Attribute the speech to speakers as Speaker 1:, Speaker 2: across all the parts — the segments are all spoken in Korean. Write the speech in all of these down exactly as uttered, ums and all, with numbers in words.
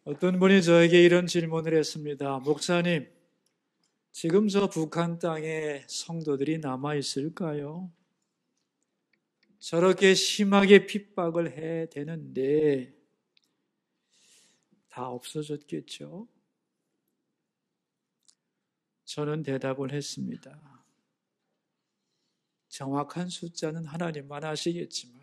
Speaker 1: 어떤 분이 저에게 이런 질문을 했습니다. 목사님, 지금 저 북한 땅에 성도들이 남아있을까요? 저렇게 심하게 핍박을 해 대는데 다 없어졌겠죠? 저는 대답을 했습니다. 정확한 숫자는 하나님만 아시겠지만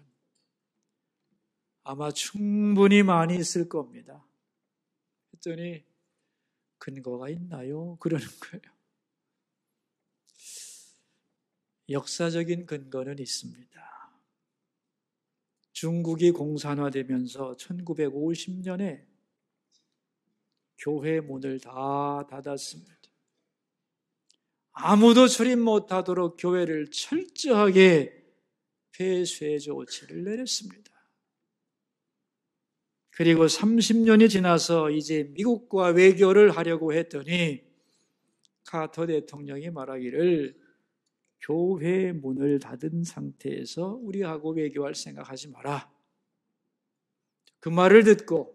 Speaker 1: 아마 충분히 많이 있을 겁니다. 했더니 근거가 있나요? 그러는 거예요. 역사적인 근거는 있습니다. 중국이 공산화되면서 천구백오십 년에 교회 문을 다 닫았습니다. 아무도 출입 못하도록 교회를 철저하게 폐쇄 조치를 내렸습니다. 그리고 삼십 년이 지나서 이제 미국과 외교를 하려고 했더니 카터 대통령이 말하기를 교회 문을 닫은 상태에서 우리하고 외교할 생각하지 마라. 그 말을 듣고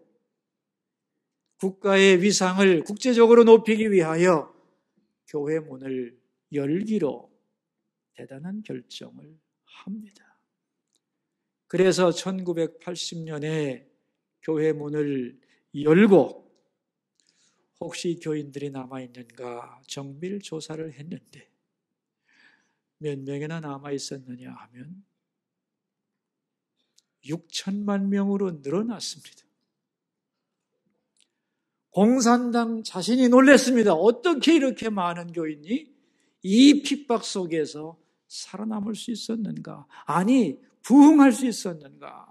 Speaker 1: 국가의 위상을 국제적으로 높이기 위하여 교회 문을 열기로 대단한 결정을 합니다. 그래서 천구백팔십 년에 교회 문을 열고 혹시 교인들이 남아있는가 정밀 조사를 했는데 몇 명이나 남아있었느냐 하면 육천만 명으로 늘어났습니다. 공산당 자신이 놀랐습니다. 어떻게 이렇게 많은 교인이 이 핍박 속에서 살아남을 수 있었는가? 아니, 부흥할 수 있었는가?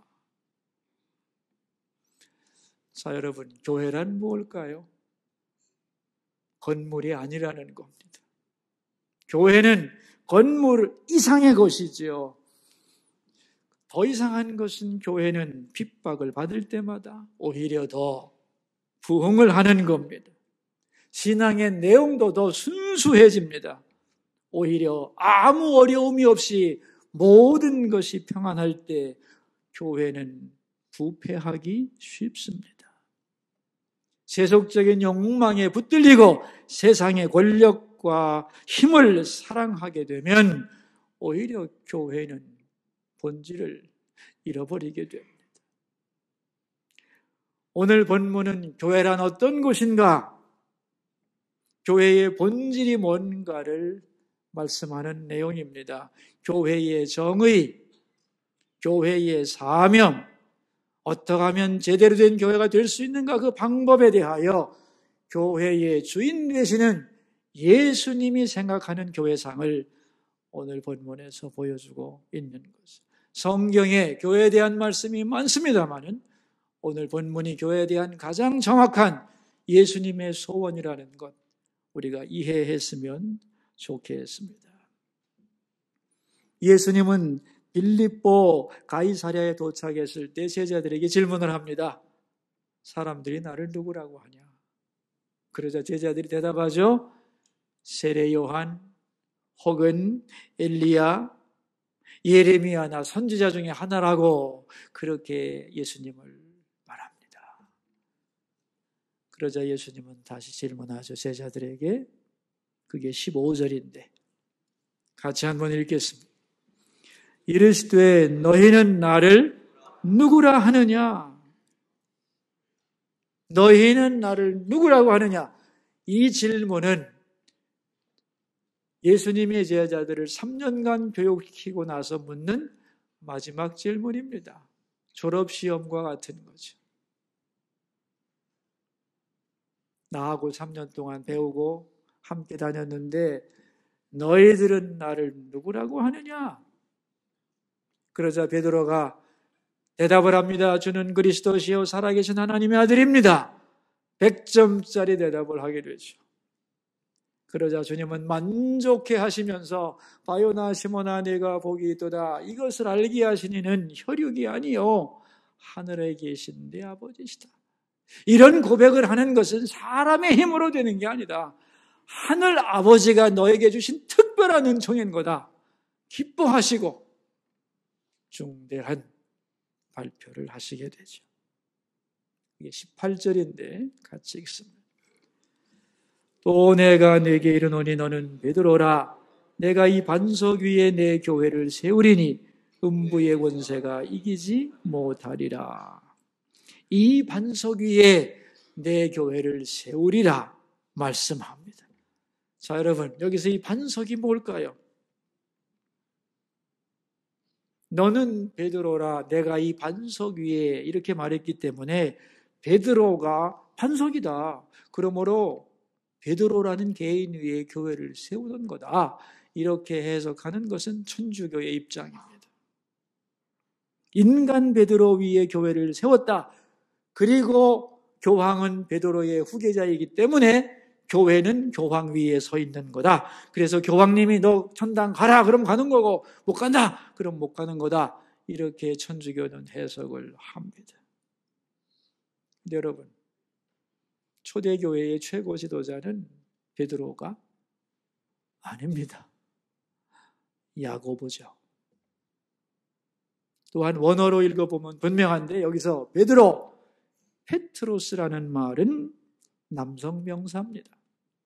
Speaker 1: 자, 여러분, 교회란 무엇일까요? 건물이 아니라는 겁니다. 교회는 건물 이상의 것이지요. 더 이상한 것은 교회는 핍박을 받을 때마다 오히려 더 부흥을 하는 겁니다. 신앙의 내용도 더 순수해집니다. 오히려 아무 어려움이 없이 모든 것이 평안할 때 교회는 부패하기 쉽습니다. 세속적인 욕망에 붙들리고 세상의 권력과 힘을 사랑하게 되면 오히려 교회는 본질을 잃어버리게 됩니다. 오늘 본문은 교회란 어떤 곳인가? 교회의 본질이 뭔가를 말씀하는 내용입니다. 교회의 정의, 교회의 사명, 어떻게 하면 제대로 된 교회가 될 수 있는가 그 방법에 대하여 교회의 주인 되시는 예수님이 생각하는 교회상을 오늘 본문에서 보여주고 있는 것입니다. 성경에 교회에 대한 말씀이 많습니다만은 오늘 본문이 교회에 대한 가장 정확한 예수님의 소원이라는 것 우리가 이해했으면 좋겠습니다. 예수님은 빌립보 가이사랴에 도착했을 때 제자들에게 질문을 합니다. 사람들이 나를 누구라고 하냐? 그러자 제자들이 대답하죠. 세례 요한 혹은 엘리야, 예레미야나 선지자 중에 하나라고 그렇게 예수님을 말합니다. 그러자 예수님은 다시 질문하죠. 제자들에게. 그게 십오 절인데 같이 한번 읽겠습니다. 이르시되 너희는 나를 누구라 하느냐? 너희는 나를 누구라고 하느냐? 이 질문은 예수님의 제자들을 삼 년간 교육시키고 나서 묻는 마지막 질문입니다. 졸업시험과 같은 거죠. 나하고 삼 년 동안 배우고 함께 다녔는데 너희들은 나를 누구라고 하느냐? 그러자 베드로가 대답을 합니다. 주는 그리스도시요 살아계신 하나님의 아들입니다. 백 점짜리 대답을 하게 되죠. 그러자 주님은 만족해 하시면서 바요나 시몬아 네가 복이 있도다. 이것을 알게 하신 이는 혈육이 아니요 하늘에 계신 내 아버지시다. 이런 고백을 하는 것은 사람의 힘으로 되는 게 아니다. 하늘 아버지가 너에게 주신 특별한 은총인 거다. 기뻐하시고 중대한 발표를 하시게 되죠. 이게 십팔 절인데 같이 읽습니다. 또 내가 네게 이르노니 너는 베드로라. 내가 이 반석 위에 내 교회를 세우리니 음부의 권세가 이기지 못하리라. 이 반석 위에 내 교회를 세우리라 말씀합니다. 자, 여러분, 여기서 이 반석이 뭘까요? 너는 베드로라. 내가 이 반석 위에 이렇게 말했기 때문에 베드로가 반석이다. 그러므로 베드로라는 개인 위에 교회를 세우는 거다. 이렇게 해석하는 것은 천주교의 입장입니다. 인간 베드로 위에 교회를 세웠다. 그리고 교황은 베드로의 후계자이기 때문에 교회는 교황 위에 서 있는 거다. 그래서 교황님이 너 천당 가라. 그럼 가는 거고 못 간다. 그럼 못 가는 거다. 이렇게 천주교는 해석을 합니다. 근데 여러분, 초대교회의 최고 지도자는 베드로가 아닙니다. 야고보죠. 또한 원어로 읽어보면 분명한데 여기서 베드로, 페트로스라는 말은 남성 명사입니다.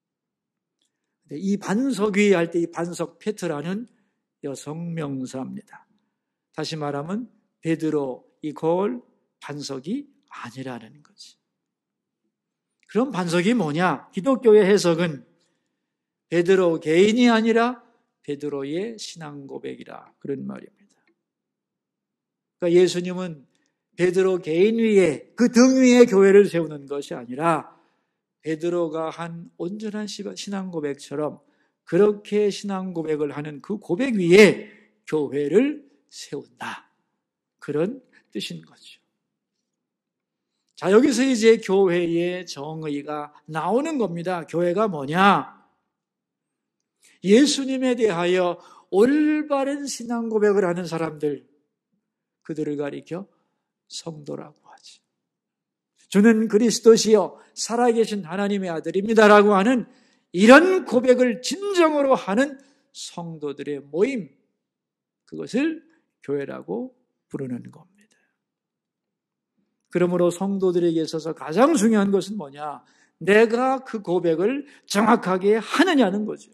Speaker 1: 이 반석 위 할 때 이 반석 페트라는 여성 명사입니다. 다시 말하면 베드로 이퀄 반석이 아니라는 거지. 그럼 반석이 뭐냐? 기독교의 해석은 베드로 개인이 아니라 베드로의 신앙 고백이라 그런 말입니다. 그러니까 예수님은 베드로 개인 위에 그 등 위에 교회를 세우는 것이 아니라 베드로가 한 온전한 신앙 고백처럼 그렇게 신앙 고백을 하는 그 고백 위에 교회를 세운다. 그런 뜻인 거죠. 자, 여기서 이제 교회의 정의가 나오는 겁니다. 교회가 뭐냐? 예수님에 대하여 올바른 신앙 고백을 하는 사람들, 그들을 가리켜 성도라고 하지. 주는 그리스도시요 살아계신 하나님의 아들입니다라고 하는 이런 고백을 진정으로 하는 성도들의 모임, 그것을 교회라고 부르는 겁니다. 그러므로 성도들에게 있어서 가장 중요한 것은 뭐냐? 내가 그 고백을 정확하게 하느냐는 거죠.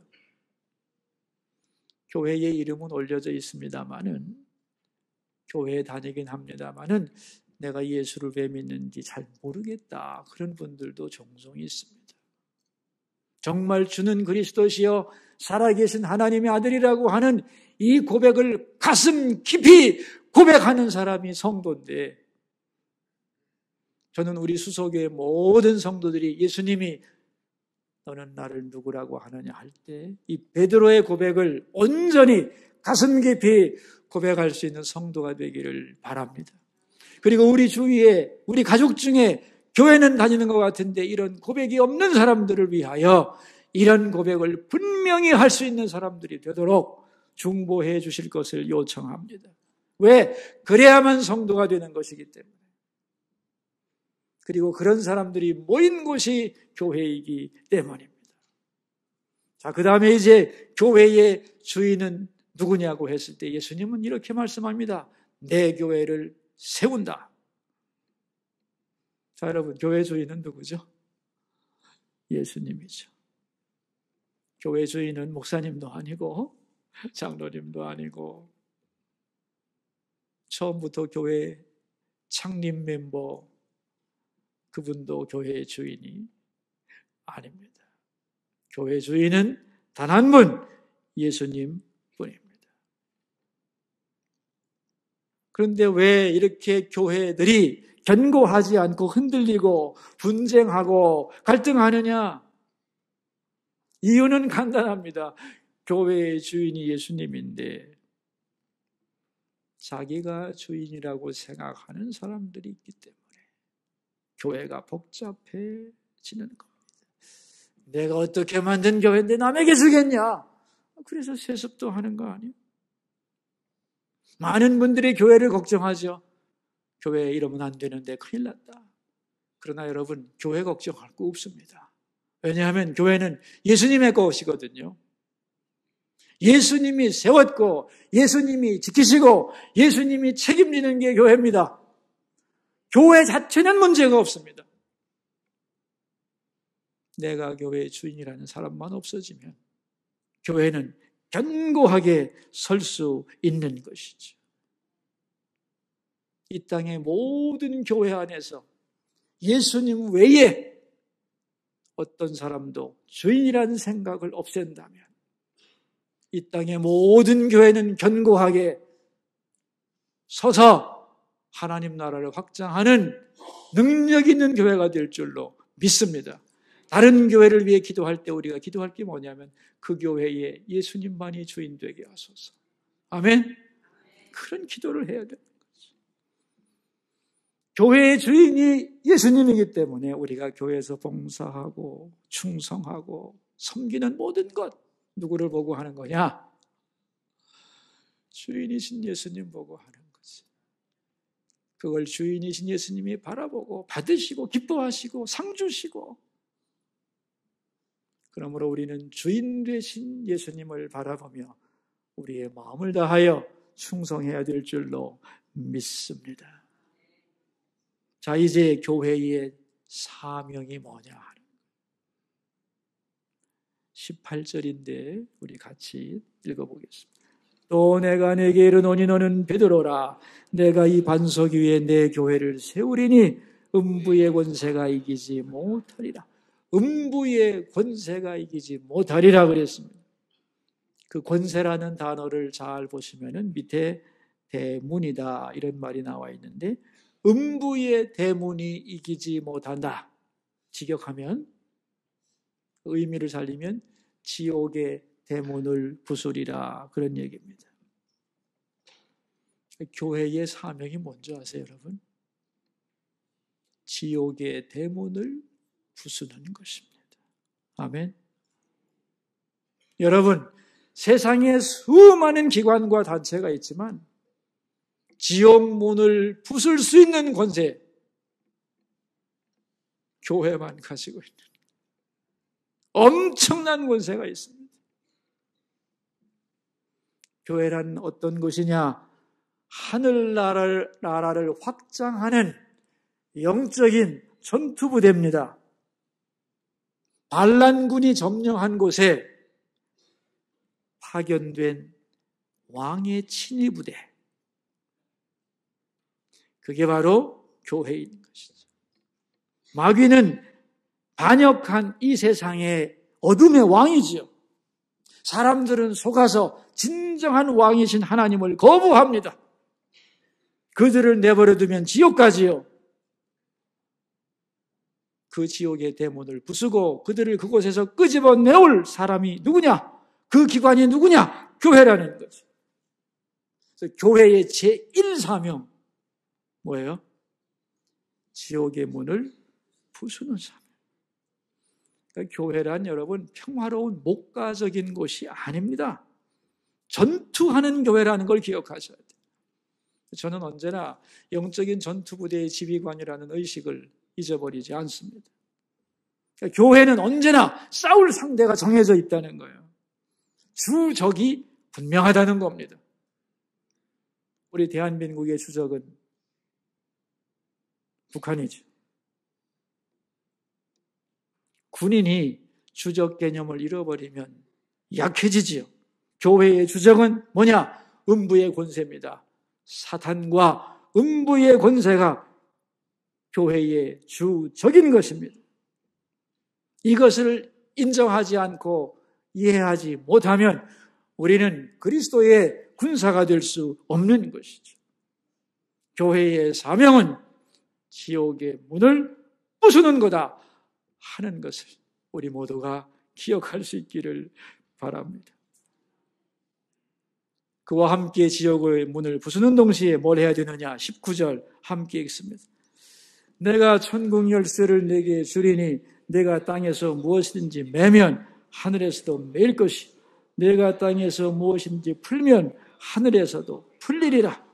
Speaker 1: 교회의 이름은 올려져 있습니다마는, 교회에 다니긴 합니다마는 내가 예수를 왜 믿는지 잘 모르겠다. 그런 분들도 종종 있습니다. 정말 주는 그리스도시요 살아계신 하나님의 아들이라고 하는 이 고백을 가슴 깊이 고백하는 사람이 성도인데, 저는 우리 수소교의 모든 성도들이 예수님이 너는 나를 누구라고 하느냐 할 때 이 베드로의 고백을 온전히 가슴 깊이 고백할 수 있는 성도가 되기를 바랍니다. 그리고 우리 주위에, 우리 가족 중에 교회는 다니는 것 같은데 이런 고백이 없는 사람들을 위하여 이런 고백을 분명히 할 수 있는 사람들이 되도록 중보해 주실 것을 요청합니다. 왜? 그래야만 성도가 되는 것이기 때문에. 그리고 그런 사람들이 모인 곳이 교회이기 때문입니다. 자, 그 다음에 이제 교회의 주인은 누구냐고 했을 때 예수님은 이렇게 말씀합니다. 내 교회를 세운다. 자, 여러분, 교회 주인은 누구죠? 예수님이죠. 교회 주인은 목사님도 아니고 장로님도 아니고 처음부터 교회 창립 멤버 그분도 교회의 주인이 아닙니다. 교회 주인은 단 한 분, 예수님 뿐입니다. 그런데 왜 이렇게 교회들이 견고하지 않고 흔들리고 분쟁하고 갈등하느냐? 이유는 간단합니다. 교회의 주인이 예수님인데 자기가 주인이라고 생각하는 사람들이 있기 때문에 교회가 복잡해지는 겁니다. 내가 어떻게 만든 교회인데 남에게 주겠냐? 그래서 세습도 하는 거 아니에요? 많은 분들이 교회를 걱정하죠. 교회에 이러면 안 되는데 큰일 났다. 그러나 여러분, 교회 걱정할 거 없습니다. 왜냐하면 교회는 예수님의 것이거든요. 예수님이 세웠고 예수님이 지키시고 예수님이 책임지는 게 교회입니다. 교회 자체는 문제가 없습니다. 내가 교회의 주인이라는 사람만 없어지면 교회는 견고하게 설 수 있는 것이죠. 이 땅의 모든 교회 안에서 예수님 외에 어떤 사람도 주인이라는 생각을 없앤다면 이 땅의 모든 교회는 견고하게 서서 하나님 나라를 확장하는 능력 있는 교회가 될 줄로 믿습니다. 다른 교회를 위해 기도할 때 우리가 기도할 게 뭐냐면 그 교회에 예수님만이 주인 되게 하소서. 아멘? 그런 기도를 해야 됩니다. 교회의 주인이 예수님이기 때문에 우리가 교회에서 봉사하고 충성하고 섬기는 모든 것 누구를 보고 하는 거냐? 주인이신 예수님 보고 하는 거지. 그걸 주인이신 예수님이 바라보고 받으시고 기뻐하시고 상 주시고, 그러므로 우리는 주인 되신 예수님을 바라보며 우리의 마음을 다하여 충성해야 될 줄로 믿습니다. 자, 이제 교회의 사명이 뭐냐 하는 십팔 절인데 우리 같이 읽어보겠습니다. 또 내가 내게 이르노니 너는 베드로라. 내가 이 반석 위에 내 교회를 세우리니 음부의 권세가 이기지 못하리라. 음부의 권세가 이기지 못하리라 그랬습니다. 그 권세라는 단어를 잘 보시면은 밑에 대문이다 이런 말이 나와 있는데, 음부의 대문이 이기지 못한다. 직역하면, 의미를 살리면 지옥의 대문을 부수리라 그런 얘기입니다. 교회의 사명이 뭔지 아세요, 여러분? 지옥의 대문을 부수는 것입니다. 아멘. 여러분, 세상에 수많은 기관과 단체가 있지만 지옥 문을 부술 수 있는 권세, 교회만 가지고 있는 엄청난 권세가 있습니다. 교회란 어떤 곳이냐? 하늘나라를 나라를 확장하는 영적인 전투부대입니다. 반란군이 점령한 곳에 파견된 왕의 친위부대, 그게 바로 교회인 것이죠. 마귀는 반역한 이 세상의 어둠의 왕이지요. 사람들은 속아서 진정한 왕이신 하나님을 거부합니다. 그들을 내버려두면 지옥 가지요. 그 지옥의 대문을 부수고 그들을 그곳에서 끄집어내올 사람이 누구냐? 그 기관이 누구냐? 교회라는 거죠. 그래서 교회의 제일 사명 뭐예요? 지옥의 문을 부수는 사명. 그러니까 교회란 여러분 평화로운 목가적인 곳이 아닙니다. 전투하는 교회라는 걸 기억하셔야 돼요. 저는 언제나 영적인 전투부대의 지휘관이라는 의식을 잊어버리지 않습니다. 그러니까 교회는 언제나 싸울 상대가 정해져 있다는 거예요. 주적이 분명하다는 겁니다. 우리 대한민국의 주적은 북한이죠. 군인이 주적 개념을 잃어버리면 약해지지요. 교회의 주적은 뭐냐? 음부의 권세입니다. 사탄과 음부의 권세가 교회의 주적인 것입니다. 이것을 인정하지 않고 이해하지 못하면 우리는 그리스도의 군사가 될 수 없는 것이죠. 교회의 사명은 지옥의 문을 부수는 거다 하는 것을 우리 모두가 기억할 수 있기를 바랍니다. 그와 함께 지옥의 문을 부수는 동시에 뭘 해야 되느냐? 십구 절 함께 읽습니다. 내가 천국 열쇠를 내게 주리니 내가 땅에서 무엇이든지 매면 하늘에서도 매일 것이, 내가 땅에서 무엇인지 풀면 하늘에서도 풀리리라.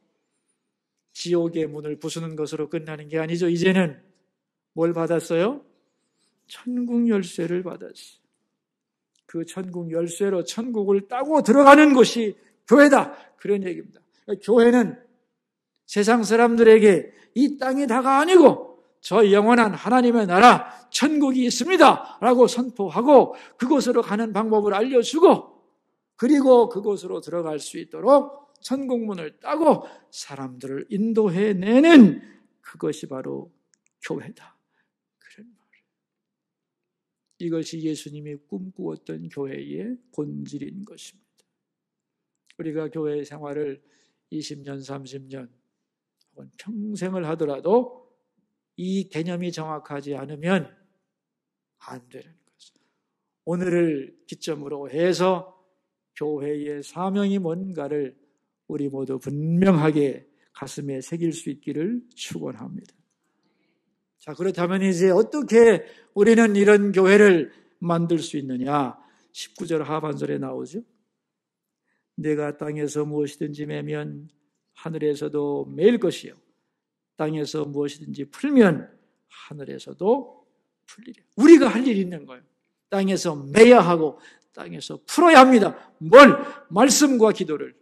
Speaker 1: 지옥의 문을 부수는 것으로 끝나는 게 아니죠. 이제는 뭘 받았어요? 천국 열쇠를 받았어요. 그 천국 열쇠로 천국을 따고 들어가는 곳이 교회다. 그런 얘기입니다. 교회는 세상 사람들에게 이 땅이 다가 아니고 저 영원한 하나님의 나라 천국이 있습니다 라고 선포하고 그곳으로 가는 방법을 알려주고 그리고 그곳으로 들어갈 수 있도록 천국문을 따고 사람들을 인도해내는 그것이 바로 교회다. 그런 말이에요. 이것이 예수님이 꿈꾸었던 교회의 본질인 것입니다. 우리가 교회 생활을 이십 년, 삼십 년 혹은 평생을 하더라도 이 개념이 정확하지 않으면 안 되는 거죠. 오늘을 기점으로 해서 교회의 사명이 뭔가를 우리 모두 분명하게 가슴에 새길 수 있기를 축원합니다. 자, 그렇다면 이제 어떻게 우리는 이런 교회를 만들 수 있느냐? 십구 절 하반절에 나오죠. 내가 땅에서 무엇이든지 매면 하늘에서도 매일 것이요 땅에서 무엇이든지 풀면 하늘에서도 풀리려. 우리가 할 일이 있는 거예요. 땅에서 매야 하고 땅에서 풀어야 합니다. 뭘? 말씀과 기도를.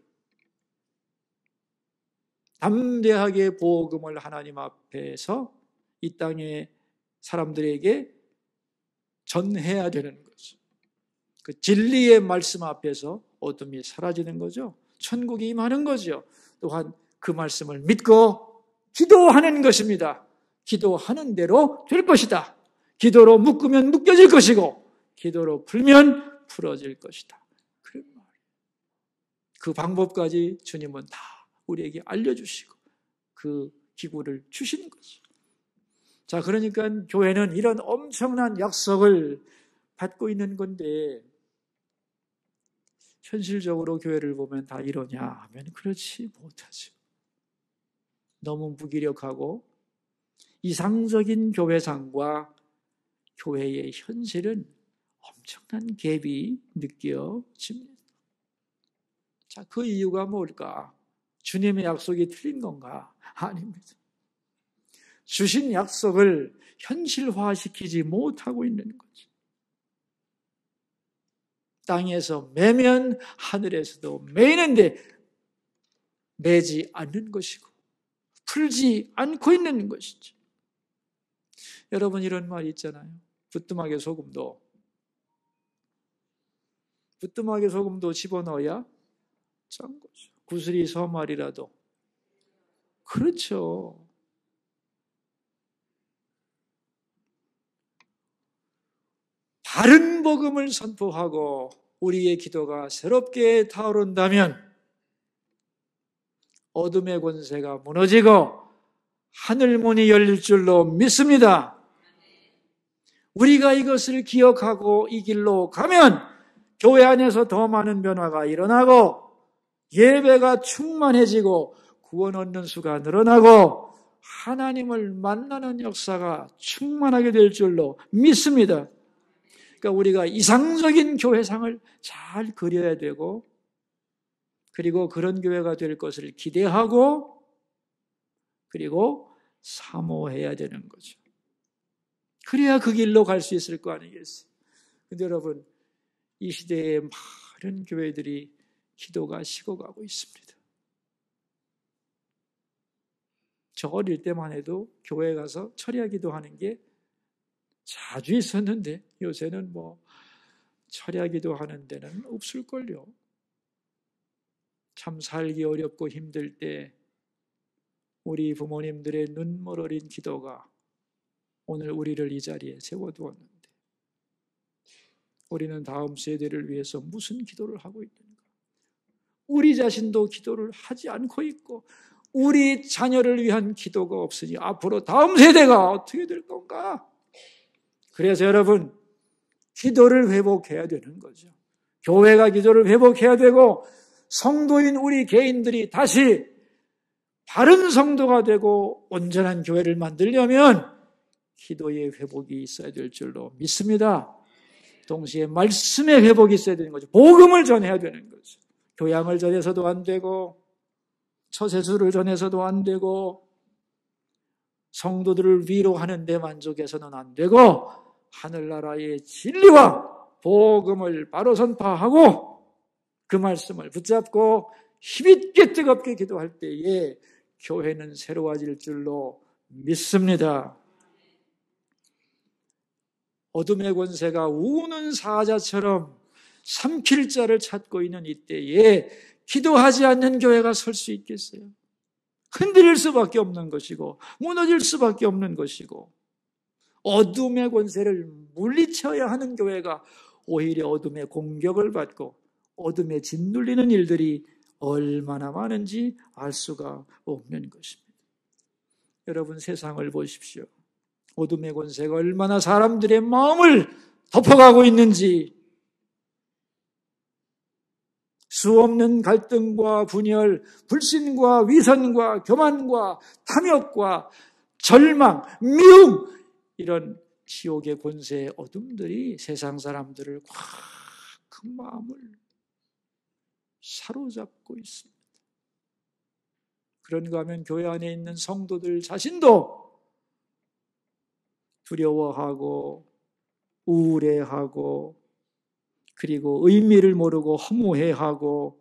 Speaker 1: 담대하게 복음을 하나님 앞에서 이 땅의 사람들에게 전해야 되는 거죠. 그 진리의 말씀 앞에서 어둠이 사라지는 거죠. 천국이 임하는 거죠. 또한 그 말씀을 믿고 기도하는 것입니다. 기도하는 대로 될 것이다. 기도로 묶으면 묶여질 것이고 기도로 풀면 풀어질 것이다. 그런 말이에요. 그 방법까지 주님은 다 우리에게 알려주시고 그 기구를 주시는 거죠. 자, 그러니까 교회는 이런 엄청난 약속을 받고 있는 건데 현실적으로 교회를 보면 다 이러냐 하면 그렇지 못하죠. 너무 무기력하고 이상적인 교회상과 교회의 현실은 엄청난 갭이 느껴집니다. 자, 그 이유가 뭘까? 주님의 약속이 틀린 건가? 아닙니다. 주신 약속을 현실화시키지 못하고 있는 거죠. 땅에서 매면 하늘에서도 매이는데 매지 않는 것이고 풀지 않고 있는 것이죠. 여러분 이런 말이 있잖아요. 부뚜막에 소금도 부뚜막에 소금도 집어넣어야 짠 거죠. 구슬이 서말이라도 그렇죠. 바른 복음을 선포하고 우리의 기도가 새롭게 타오른다면 어둠의 권세가 무너지고 하늘문이 열릴 줄로 믿습니다. 우리가 이것을 기억하고 이 길로 가면 교회 안에서 더 많은 변화가 일어나고 예배가 충만해지고 구원 얻는 수가 늘어나고 하나님을 만나는 역사가 충만하게 될 줄로 믿습니다. 그러니까 우리가 이상적인 교회상을 잘 그려야 되고 그리고 그런 교회가 될 것을 기대하고 그리고 사모해야 되는 거죠. 그래야 그 길로 갈 수 있을 거 아니겠어요? 근데 여러분 이 시대에 많은 교회들이 기도가 식어가고 있습니다. 저 어릴 때만 해도 교회 가서 철야 기도하는 게 자주 있었는데 요새는 뭐 철야 기도하는 데는 없을걸요. 참 살기 어렵고 힘들 때 우리 부모님들의 눈물 어린 기도가 오늘 우리를 이 자리에 세워두었는데 우리는 다음 세대를 위해서 무슨 기도를 하고 있는가? 우리 자신도 기도를 하지 않고 있고 우리 자녀를 위한 기도가 없으니 앞으로 다음 세대가 어떻게 될 건가? 그래서 여러분 기도를 회복해야 되는 거죠. 교회가 기도를 회복해야 되고 성도인 우리 개인들이 다시 바른 성도가 되고 온전한 교회를 만들려면 기도의 회복이 있어야 될 줄로 믿습니다. 동시에 말씀의 회복이 있어야 되는 거죠. 복음을 전해야 되는 거죠. 교양을 전해서도 안 되고 처세술을 전해서도 안 되고 성도들을 위로하는 데 만족해서는 안 되고 하늘나라의 진리와 복음을 바로 선포하고 그 말씀을 붙잡고 힘있게 뜨겁게 기도할 때에 교회는 새로워질 줄로 믿습니다. 어둠의 권세가 우는 사자처럼 삼킬 자를 찾고 있는 이때에 기도하지 않는 교회가 설 수 있겠어요? 흔들릴 수밖에 없는 것이고 무너질 수밖에 없는 것이고 어둠의 권세를 물리쳐야 하는 교회가 오히려 어둠의 공격을 받고 어둠에 짓눌리는 일들이 얼마나 많은지 알 수가 없는 것입니다. 여러분, 세상을 보십시오. 어둠의 권세가 얼마나 사람들의 마음을 덮어가고 있는지, 수없는 갈등과 분열, 불신과 위선과 교만과 탐욕과 절망, 미움, 이런 지옥의 권세의 어둠들이 세상 사람들을 꽉 그 마음을 사로잡고 있습니다. 그런가 하면 교회 안에 있는 성도들 자신도 두려워하고 우울해하고 그리고 의미를 모르고 허무해하고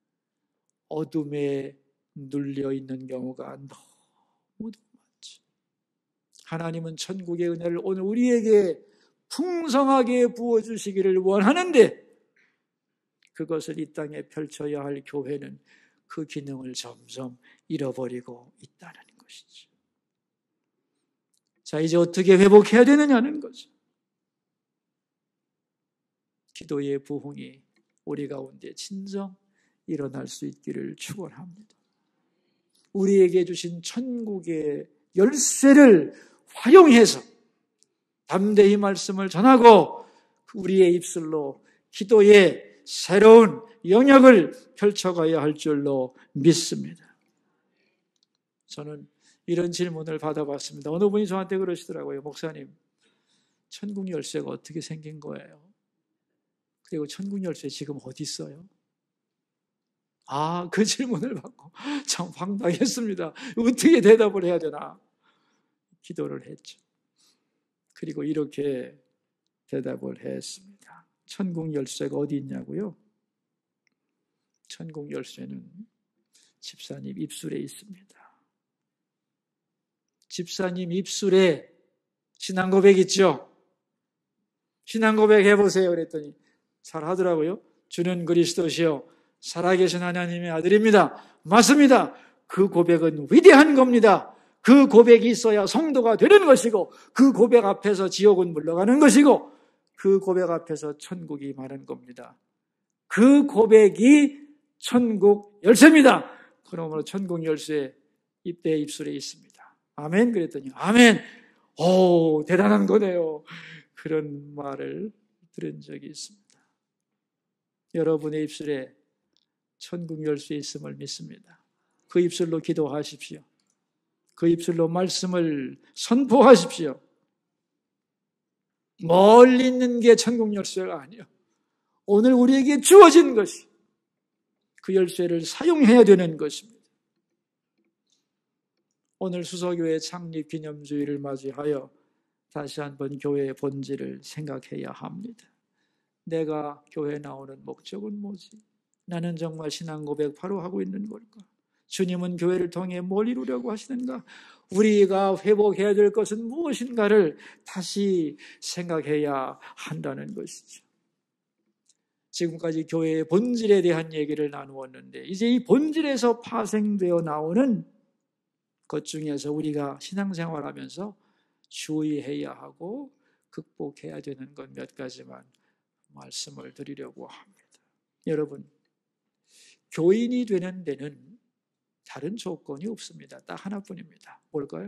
Speaker 1: 어둠에 눌려 있는 경우가 너무 많죠. 하나님은 천국의 은혜를 오늘 우리에게 풍성하게 부어주시기를 원하는데 그것을 이 땅에 펼쳐야 할 교회는 그 기능을 점점 잃어버리고 있다는 것이죠. 자, 이제 어떻게 회복해야 되느냐는 거죠. 기도의 부흥이 우리 가운데 진정 일어날 수 있기를 축원합니다. 우리에게 주신 천국의 열쇠를 활용해서 담대히 말씀을 전하고 우리의 입술로 기도의 새로운 영역을 펼쳐가야 할 줄로 믿습니다. 저는 이런 질문을 받아봤습니다. 어느 분이 저한테 그러시더라고요. 목사님, 천국 열쇠가 어떻게 생긴 거예요? 그리고 천국 열쇠 지금 어디 있어요? 아, 그 질문을 받고 참 황당했습니다. 어떻게 대답을 해야 되나? 기도를 했죠. 그리고 이렇게 대답을 했습니다. 천국 열쇠가 어디 있냐고요? 천국 열쇠는 집사님 입술에 있습니다. 집사님 입술에 신앙 고백 있죠? 신앙 고백 해보세요. 그랬더니 잘 하더라고요. 주는 그리스도시요 살아계신 하나님의 아들입니다. 맞습니다. 그 고백은 위대한 겁니다. 그 고백이 있어야 성도가 되는 것이고 그 고백 앞에서 지옥은 물러가는 것이고 그 고백 앞에서 천국이 많은 겁니다. 그 고백이 천국 열쇠입니다. 그러므로 천국 열쇠 내 입술에 있습니다. 아멘. 그랬더니 아멘. 오, 대단한 거네요. 그런 말을 들은 적이 있습니다. 여러분의 입술에 천국 열쇠 있음을 믿습니다. 그 입술로 기도하십시오. 그 입술로 말씀을 선포하십시오. 멀리 있는 게 천국 열쇠가 아니에요. 오늘 우리에게 주어진 것이 그 열쇠를 사용해야 되는 것입니다. 오늘 수서교회 창립 기념주일을 맞이하여 다시 한번 교회의 본질을 생각해야 합니다. 내가 교회에 나오는 목적은 뭐지? 나는 정말 신앙 고백 바로 하고 있는 걸까? 주님은 교회를 통해 뭘 이루려고 하시는가? 우리가 회복해야 될 것은 무엇인가를 다시 생각해야 한다는 것이죠. 지금까지 교회의 본질에 대한 얘기를 나누었는데 이제 이 본질에서 파생되어 나오는 것 중에서 우리가 신앙생활하면서 주의해야 하고 극복해야 되는 것 몇 가지만 말씀을 드리려고 합니다. 여러분, 교인이 되는 데는 다른 조건이 없습니다. 딱 하나뿐입니다. 뭘까요?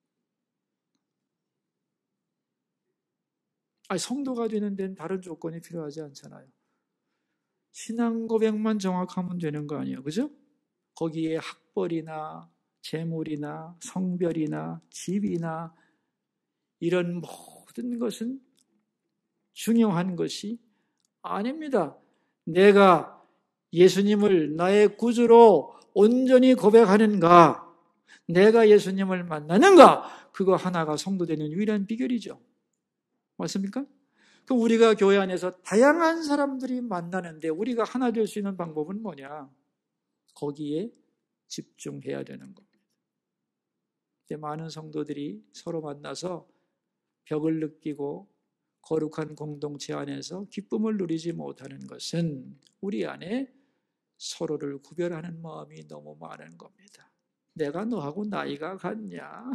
Speaker 1: 아니, 성도가 되는 데는 다른 조건이 필요하지 않잖아요. 신앙 고백만 정확하면 되는 거 아니에요. 그죠? 거기에 학벌이나 재물이나 성별이나 집이나 이런 모든 것은 중요한 것이 아닙니다. 내가 예수님을 나의 구주로 온전히 고백하는가, 내가 예수님을 만나는가, 그거 하나가 성도되는 유일한 비결이죠. 맞습니까? 그럼 우리가 교회 안에서 다양한 사람들이 만나는데 우리가 하나 될 수 있는 방법은 뭐냐? 거기에 집중해야 되는 겁니다. 많은 성도들이 서로 만나서 벽을 느끼고 거룩한 공동체 안에서 기쁨을 누리지 못하는 것은 우리 안에 서로를 구별하는 마음이 너무 많은 겁니다. 내가 너하고 나이가 같냐?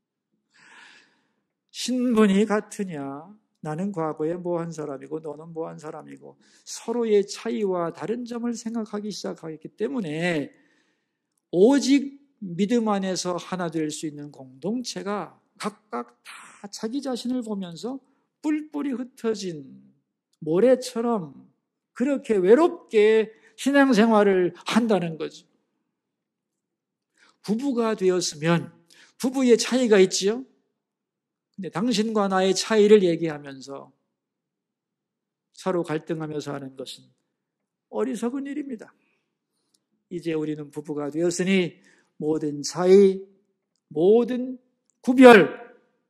Speaker 1: 신분이 같으냐? 나는 과거에 뭐한 사람이고 너는 뭐한 사람이고 서로의 차이와 다른 점을 생각하기 시작하기 때문에 오직 믿음 안에서 하나 될 수 있는 공동체가 각각 다 자기 자신을 보면서 뿔뿔이 흩어진 모래처럼 그렇게 외롭게 신앙생활을 한다는 거죠. 부부가 되었으면 부부의 차이가 있지요. 근데 당신과 나의 차이를 얘기하면서 서로 갈등하면서 하는 것은 어리석은 일입니다. 이제 우리는 부부가 되었으니 모든 차이, 모든 구별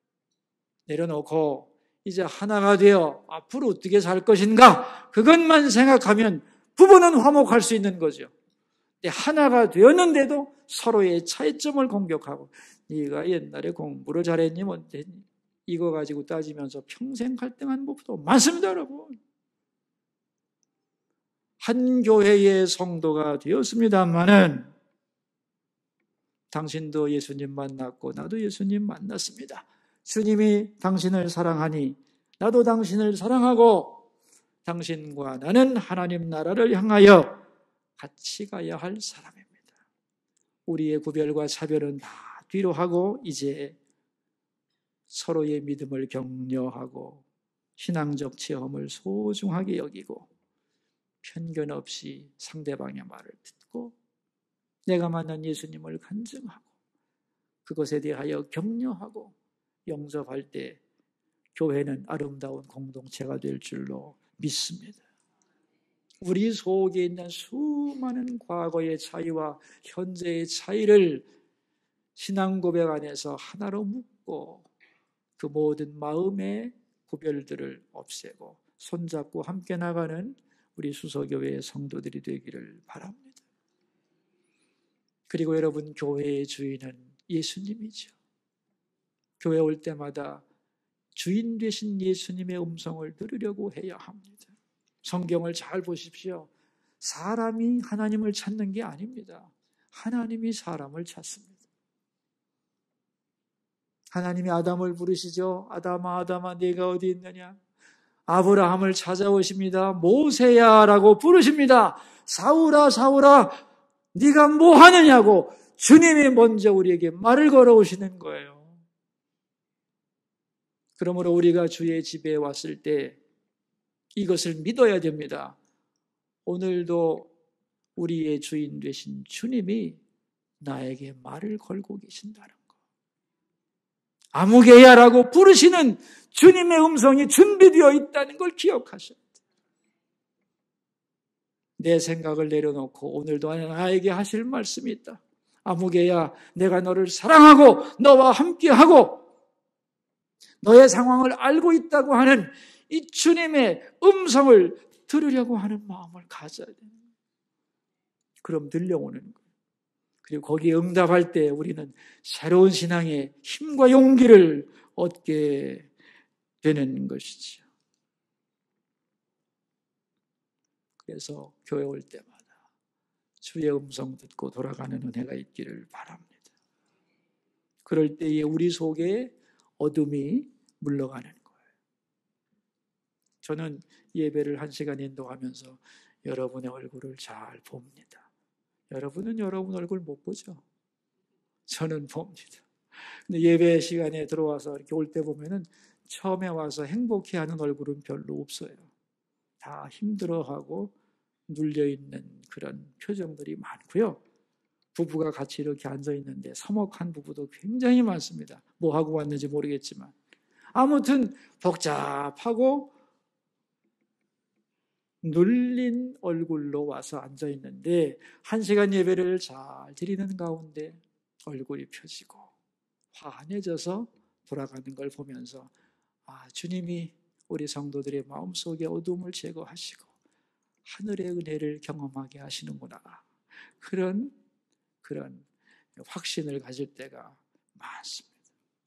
Speaker 1: 내려놓고 이제 하나가 되어 앞으로 어떻게 살 것인가 그것만 생각하면 부부는 화목할 수 있는 거죠. 하나가 되었는데도 서로의 차이점을 공격하고 네가 옛날에 공부를 잘했니 못했니 이거 가지고 따지면서 평생 갈등한 부부도 많습니다. 여러분. 한 교회의 성도가 되었습니다마는 당신도 예수님 만났고 나도 예수님 만났습니다. 주님이 당신을 사랑하니 나도 당신을 사랑하고 당신과 나는 하나님 나라를 향하여 같이 가야 할 사람입니다. 우리의 구별과 차별은 다 뒤로 하고 이제 서로의 믿음을 격려하고 신앙적 체험을 소중하게 여기고 편견 없이 상대방의 말을 듣고 내가 만난 예수님을 간증하고 그것에 대하여 격려하고 영접할 때 교회는 아름다운 공동체가 될 줄로 믿습니다. 우리 속에 있는 수많은 과거의 차이와 현재의 차이를 신앙 고백 안에서 하나로 묶고 그 모든 마음의 구별들을 없애고 손잡고 함께 나가는 우리 수서교회의 성도들이 되기를 바랍니다. 그리고 여러분, 교회의 주인은 예수님이죠. 교회 올 때마다 주인 되신 예수님의 음성을 들으려고 해야 합니다. 성경을 잘 보십시오. 사람이 하나님을 찾는 게 아닙니다. 하나님이 사람을 찾습니다. 하나님이 아담을 부르시죠. 아담아 아담아 네가 어디 있느냐. 아브라함을 찾아오십니다. 모세야 라고 부르십니다. 사울아 사울아 네가 뭐 하느냐고 주님이 먼저 우리에게 말을 걸어오시는 거예요. 그러므로 우리가 주의 집에 왔을 때 이것을 믿어야 됩니다. 오늘도 우리의 주인 되신 주님이 나에게 말을 걸고 계신다는 것. 아무개야라고 부르시는 주님의 음성이 준비되어 있다는 걸 기억하셔야 돼요. 내 생각을 내려놓고 오늘도 나에게 하실 말씀이 있다. 아무개야, 내가 너를 사랑하고 너와 함께하고 너의 상황을 알고 있다고 하는 이 주님의 음성을 들으려고 하는 마음을 가져야 돼요. 그럼 들려오는 거예요. 그리고 거기에 응답할 때 우리는 새로운 신앙의 힘과 용기를 얻게 되는 것이죠. 그래서 교회 올 때마다 주의 음성 듣고 돌아가는 은혜가 있기를 바랍니다. 그럴 때에 우리 속에 어둠이 물러가는 거예요. 저는 예배를 한 시간 인도하면서 여러분의 얼굴을 잘 봅니다. 여러분은 여러분 얼굴 못 보죠? 저는 봅니다. 근데 예배 시간에 들어와서 이렇게 올 때 보면은 처음에 와서 행복해하는 얼굴은 별로 없어요. 다 힘들어하고 눌려있는 그런 표정들이 많고요. 부부가 같이 이렇게 앉아있는데 서먹한 부부도 굉장히 많습니다. 뭐 하고 왔는지 모르겠지만 아무튼 복잡하고 눌린 얼굴로 와서 앉아있는데 한 시간 예배를 잘 드리는 가운데 얼굴이 펴지고 환해져서 돌아가는 걸 보면서 아, 주님이 우리 성도들의 마음속에 어둠을 제거하시고 하늘의 은혜를 경험하게 하시는구나. 그런 그런 확신을 가질 때가 많습니다.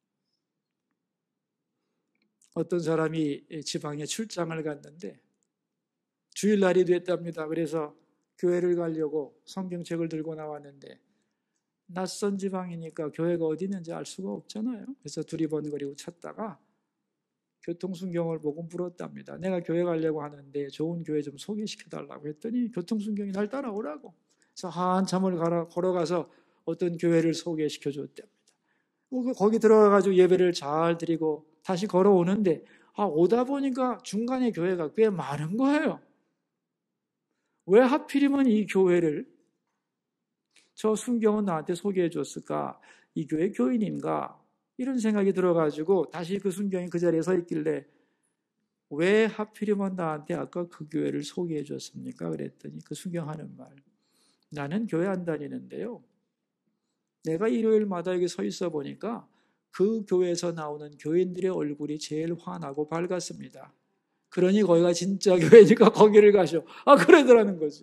Speaker 1: 어떤 사람이 지방에 출장을 갔는데 주일날이 됐답니다. 그래서 교회를 가려고 성경책을 들고 나왔는데 낯선 지방이니까 교회가 어디 있는지 알 수가 없잖아요. 그래서 두리번거리고 찾다가 교통순경을 보고 물었답니다. 내가 교회 가려고 하는데 좋은 교회 좀 소개시켜달라고 했더니 교통순경이 날 따라오라고. 그래서 한참을 걸어가서 어떤 교회를 소개시켜줬답니다. 거기 들어가가지고 예배를 잘 드리고 다시 걸어오는데 아, 오다 보니까 중간에 교회가 꽤 많은 거예요. 왜 하필이면 이 교회를 저 순경은 나한테 소개해 줬을까? 이 교회 교인인가? 이런 생각이 들어가지고 다시 그 순경이 그 자리에 서 있길래 왜 하필이면 나한테 아까 그 교회를 소개해 줬습니까? 그랬더니 그 순경하는 말, 나는 교회 안 다니는데요, 내가 일요일마다 여기 서 있어 보니까 그 교회에서 나오는 교인들의 얼굴이 제일 환하고 밝았습니다. 그러니 거기가 진짜 교회니까 거기를 가셔. 아, 그러더라는 거죠.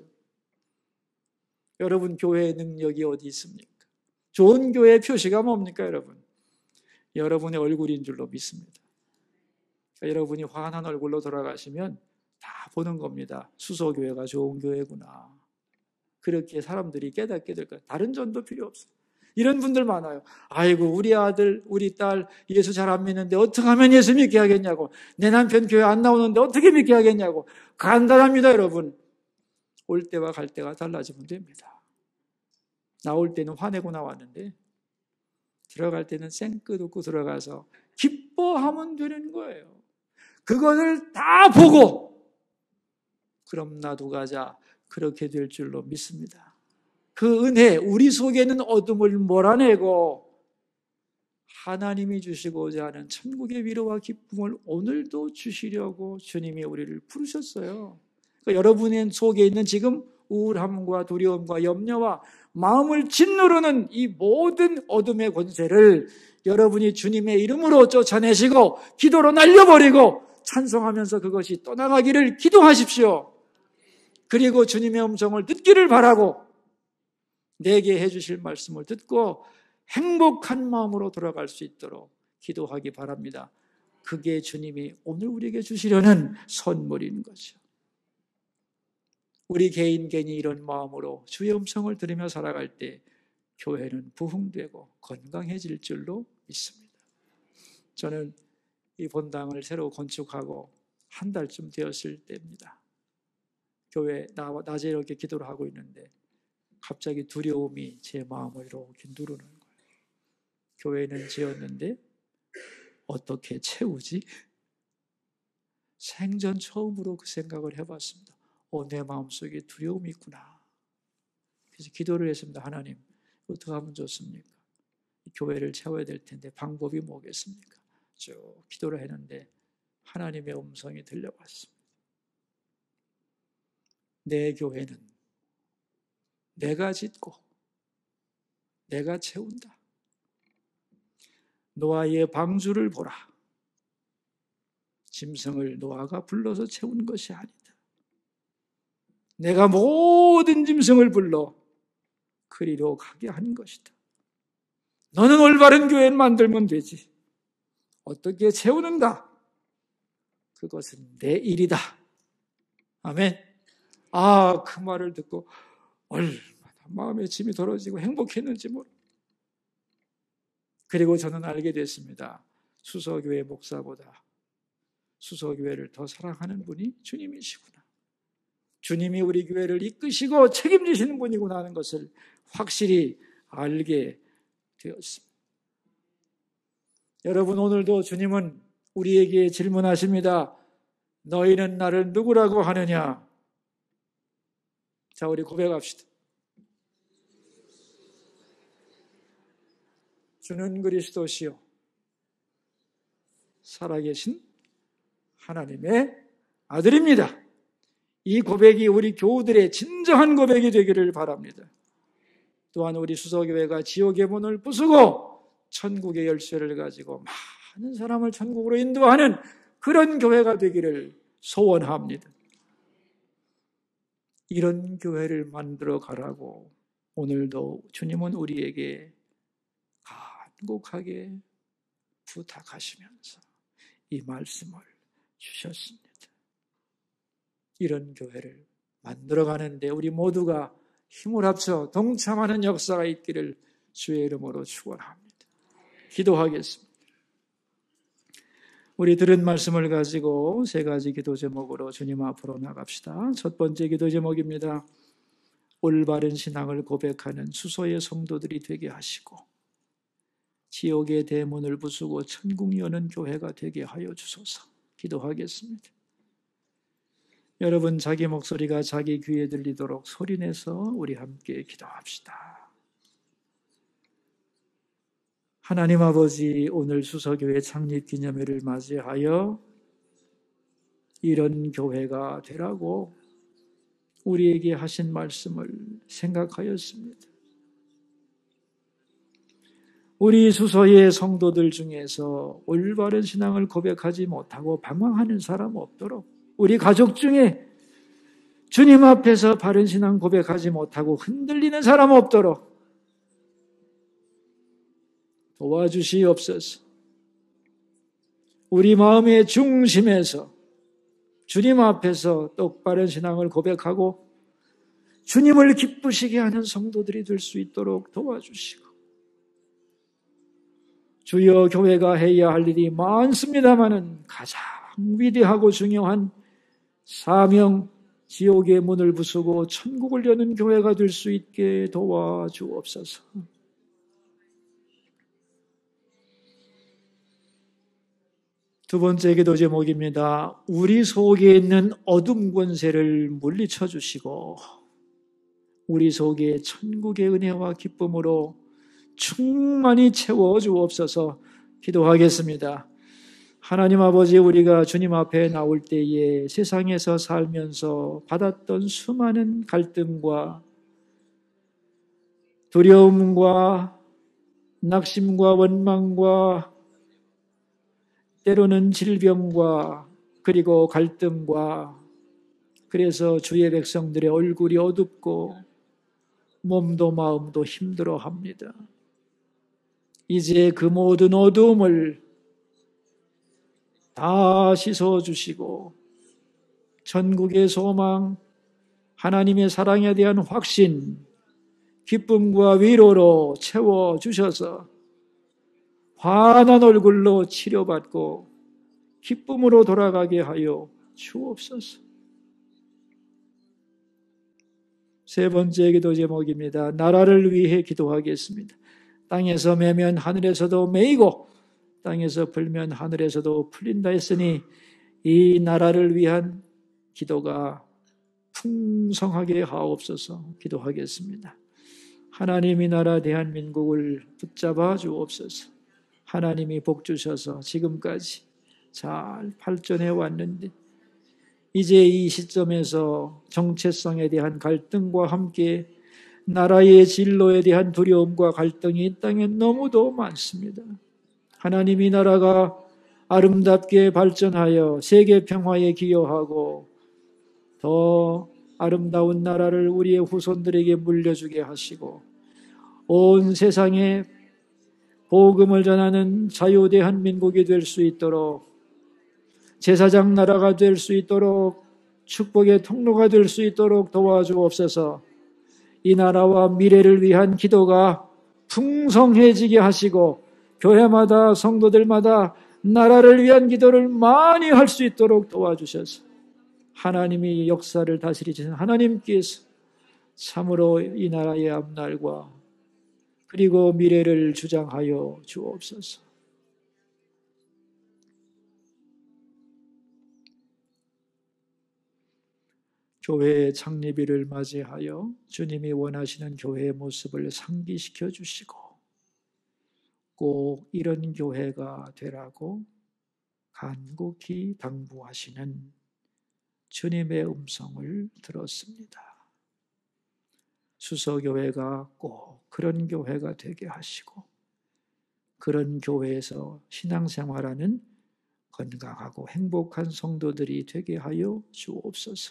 Speaker 1: 여러분, 교회의 능력이 어디 있습니까? 좋은 교회의 표시가 뭡니까, 여러분? 여러분의 얼굴인 줄로 믿습니다. 그러니까 여러분이 환한 얼굴로 돌아가시면 다 보는 겁니다. 수소교회가 좋은 교회구나. 그렇게 사람들이 깨닫게 될 거예요. 다른 전도 필요 없어요. 이런 분들 많아요. 아이고, 우리 아들, 우리 딸 예수 잘 안 믿는데 어떻게 하면 예수 믿게 하겠냐고. 내 남편 교회 안 나오는데 어떻게 믿게 하겠냐고. 간단합니다, 여러분. 올 때와 갈 때가 달라지면 됩니다. 나올 때는 화내고 나왔는데 들어갈 때는 생끝 웃고 들어가서 기뻐하면 되는 거예요. 그것을 다 보고 그럼 나도 가자. 그렇게 될 줄로 믿습니다. 그 은혜, 우리 속에는 어둠을 몰아내고 하나님이 주시고자 하는 천국의 위로와 기쁨을 오늘도 주시려고 주님이 우리를 부르셨어요. 그러니까 여러분의 속에 있는 지금 우울함과 두려움과 염려와 마음을 짓누르는 이 모든 어둠의 권세를 여러분이 주님의 이름으로 쫓아내시고 기도로 날려버리고 찬송하면서 그것이 떠나가기를 기도하십시오. 그리고 주님의 음성을 듣기를 바라고 내게 해주실 말씀을 듣고 행복한 마음으로 돌아갈 수 있도록 기도하기 바랍니다. 그게 주님이 오늘 우리에게 주시려는 선물인 거죠. 우리 개인 개인이 이런 마음으로 주의 음성을 들으며 살아갈 때 교회는 부흥되고 건강해질 줄로 믿습니다. 저는 이 본당을 새로 건축하고 한 달쯤 되었을 때입니다. 교회 낮에 이렇게 기도를 하고 있는데 갑자기 두려움이 제 마음을 이렇게 누르는 거예요. 교회는 지었는데 어떻게 채우지? 생전 처음으로 그 생각을 해봤습니다. 어, 내 마음속에 두려움이 있구나. 그래서 기도를 했습니다. 하나님, 어떻게 하면 좋습니까? 교회를 채워야 될 텐데 방법이 뭐겠습니까? 쭉 기도를 했는데 하나님의 음성이 들려왔습니다. 내 교회는 내가 짓고 내가 채운다. 노아의 방주를 보라. 짐승을 노아가 불러서 채운 것이 아니다. 내가 모든 짐승을 불러 그리로 가게 한 것이다. 너는 올바른 교회를 만들면 되지. 어떻게 채우는가? 그것은 내 일이다. 아멘. 아, 그 말을 듣고 얼마나 마음의 짐이 덜어지고 행복했는지 모르. 그리고 저는 알게 됐습니다. 수서교회 목사보다 수서교회를 더 사랑하는 분이 주님이시구나. 주님이 우리 교회를 이끄시고 책임지시는 분이구나 하는 것을 확실히 알게 되었습니다. 여러분, 오늘도 주님은 우리에게 질문하십니다. 너희는 나를 누구라고 하느냐? 자, 우리 고백합시다. 주는 그리스도시요 살아계신 하나님의 아들입니다. 이 고백이 우리 교우들의 진정한 고백이 되기를 바랍니다. 또한 우리 수서교회가 지옥의 문을 부수고 천국의 열쇠를 가지고 많은 사람을 천국으로 인도하는 그런 교회가 되기를 소원합니다. 이런 교회를 만들어 가라고 오늘도 주님은 우리에게 간곡하게 부탁하시면서 이 말씀을 주셨습니다. 이런 교회를 만들어가는데 우리 모두가 힘을 합쳐 동참하는 역사가 있기를 주의 이름으로 축원합니다. 기도하겠습니다. 우리 들은 말씀을 가지고 세 가지 기도 제목으로 주님 앞으로 나갑시다. 첫 번째 기도 제목입니다. 올바른 신앙을 고백하는 수소의 성도들이 되게 하시고 지옥의 대문을 부수고 천국 여는 교회가 되게 하여 주소서. 기도하겠습니다. 여러분, 자기 목소리가 자기 귀에 들리도록 소리내서 우리 함께 기도합시다. 하나님 아버지, 오늘 수서교회 창립기념회를 맞이하여 이런 교회가 되라고 우리에게 하신 말씀을 생각하였습니다. 우리 수서의 성도들 중에서 올바른 신앙을 고백하지 못하고 방황하는 사람 없도록, 우리 가족 중에 주님 앞에서 바른 신앙 고백하지 못하고 흔들리는 사람 없도록 도와주시옵소서. 우리 마음의 중심에서 주님 앞에서 똑바른 신앙을 고백하고 주님을 기쁘시게 하는 성도들이 될 수 있도록 도와주시고, 주여, 교회가 해야 할 일이 많습니다마는 가장 위대하고 중요한 사명, 지옥의 문을 부수고 천국을 여는 교회가 될 수 있게 도와주옵소서. 두 번째 기도 제목입니다. 우리 속에 있는 어둠 권세를 물리쳐 주시고 우리 속에 천국의 은혜와 기쁨으로 충만히 채워 주옵소서. 기도하겠습니다. 하나님 아버지, 우리가 주님 앞에 나올 때에 세상에서 살면서 받았던 수많은 갈등과 두려움과 낙심과 원망과 때로는 질병과 그리고 갈등과, 그래서 주의 백성들의 얼굴이 어둡고 몸도 마음도 힘들어합니다. 이제 그 모든 어두움을 다 씻어주시고 천국의 소망, 하나님의 사랑에 대한 확신, 기쁨과 위로로 채워주셔서 환한 얼굴로 치료받고 기쁨으로 돌아가게 하여 주옵소서. 세 번째 기도 제목입니다. 나라를 위해 기도하겠습니다. 땅에서 매면 하늘에서도 매이고 땅에서 풀면 하늘에서도 풀린다 했으니 이 나라를 위한 기도가 풍성하게 하옵소서. 기도하겠습니다. 하나님, 이 나라 대한민국을 붙잡아 주옵소서. 하나님이 복 주셔서 지금까지 잘 발전해 왔는데 이제 이 시점에서 정체성에 대한 갈등과 함께 나라의 진로에 대한 두려움과 갈등이 이 땅에 너무도 많습니다. 하나님, 이 나라가 아름답게 발전하여 세계 평화에 기여하고 더 아름다운 나라를 우리의 후손들에게 물려주게 하시고 온 세상에 복음을 전하는 자유 대한민국이 될 수 있도록, 제사장 나라가 될 수 있도록, 축복의 통로가 될 수 있도록 도와주옵소서. 이 나라와 미래를 위한 기도가 풍성해지게 하시고 교회마다 성도들마다 나라를 위한 기도를 많이 할 수 있도록 도와주셔서 하나님이 역사를 다스리시는 하나님께서 참으로 이 나라의 앞날과 그리고 미래를 주장하여 주옵소서. 교회의 창립일을 맞이하여 주님이 원하시는 교회의 모습을 상기시켜 주시고 꼭 이런 교회가 되라고 간곡히 당부하시는 주님의 음성을 들었습니다. 수서교회가 꼭 그런 교회가 되게 하시고 그런 교회에서 신앙생활하는 건강하고 행복한 성도들이 되게 하여 주옵소서.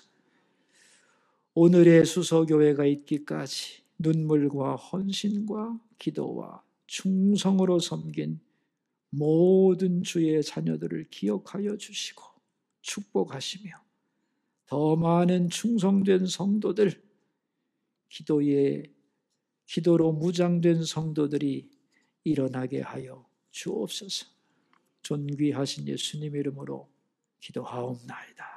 Speaker 1: 오늘의 수서교회가 있기까지 눈물과 헌신과 기도와 충성으로 섬긴 모든 주의 자녀들을 기억하여 주시고 축복하시며 더 많은 충성된 성도들, 기도에 기도로 무장된 성도들이 일어나게 하여 주옵소서. 존귀하신 예수님 이름으로 기도하옵나이다.